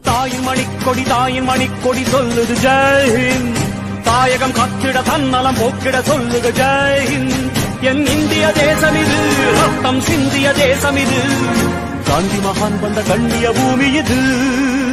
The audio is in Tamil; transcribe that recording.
தாயின் மணிக்கொடி சொல்லுது ஜெய் ஹிந்த். தாயகம் காத்திட தன்னலம் போக்கிட சொல்லுக ஜெய் ஹிந்த். என் இந்திய தேசம் இது, ரத்தம் சிந்திய தேசம் இது, காந்தி மகான் வந்த கண்ணிய பூமி இது.